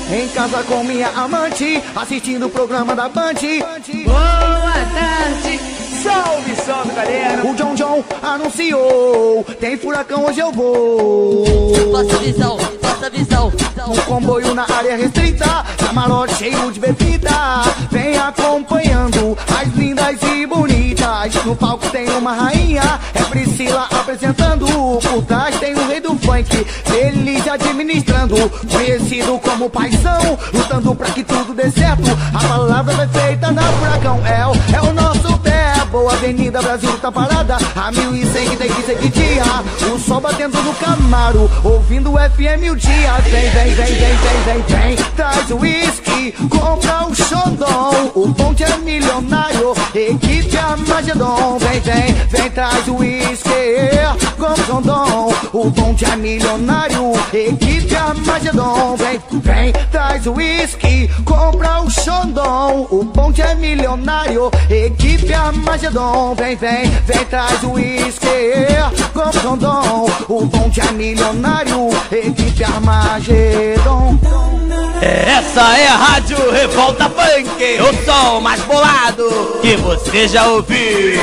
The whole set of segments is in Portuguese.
Em casa com minha amante, assistindo o programa da Band. Boa tarde. Salve, salve, galera. O John John anunciou, tem furacão, hoje eu vou. Passa visão, passa visão. Um comboio na área restrita, camarote cheio de bebida. Vem acompanhando as lindas e bonitas. No palco tem uma rainha, é Priscila apresentando. Por trás tem o rei do funk, feliz administrando. Conhecido como paizão, lutando pra que tudo dê certo. A palavra vai feita na Furacão, é o nosso Bebo. Avenida Brasil tá parada, a 1100 que tem que ser de dia. O sol batendo no Camaro, ouvindo o FM o dia. Vem, vem, vem, vem, vem, vem, vem. Traz o uísque, compra o Xandão. O bonde é milionário, equipe Armagedon. Vem, vem, vem, traz o uísque, compra o Xandão. O bonde é milionário, equipe Armagedon. Vem, vem, traz o uísque, compra o Xandão. O bonde é milionário, equipe Armagedon. Vem, vem, vem, traz o uísque, compra o Xandão. O bonde é milionário, equipe Armagedon. Essa é a Rádio Revolta Funk, o som mais bolado que você já ouviu.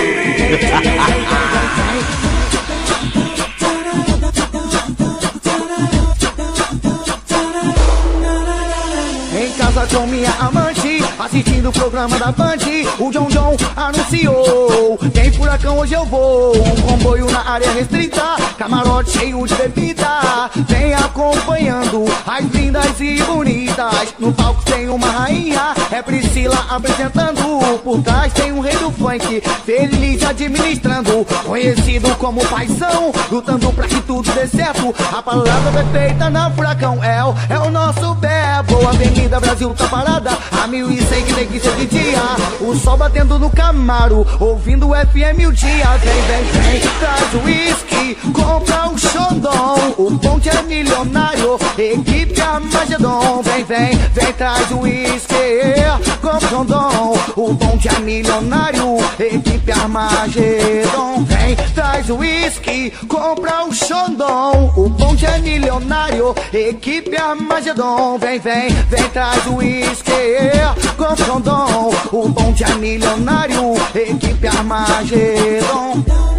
Em casa com minha amante, assistindo o programa da Band. O John John anunciou, tem furacão, hoje eu vou. Um comboio na área restrita, camarote cheio de bebida. Vem acompanhando as lindas e bonitas. No palco tem uma rainha, é Priscila apresentando. Por trás tem um rei do funk, feliz administrando. Conhecido como paizão, lutando pra que tudo dê certo. A palavra vai feita na Furacão, é o nosso Bebo. Avenida Brasil tá parada, a 1100 que tem que ser de dia. O sol batendo no Camaro, ouvindo o FM o dia. Vem, vem, vem, traz o uísque, compra o Xandão. O bonde é milionário, equipe Armagedon. Vem, vem, vem, traz o uísque, compra o Xandão. O bonde é milionário, equipe Armagedon. Vem, traz o uísque, compra o Xandão. O bonde é milionário, equipe Armagedon. Vem, vem, vem, traz o uísque, compra o Xandão. O bonde é milionário, equipe Armagedon.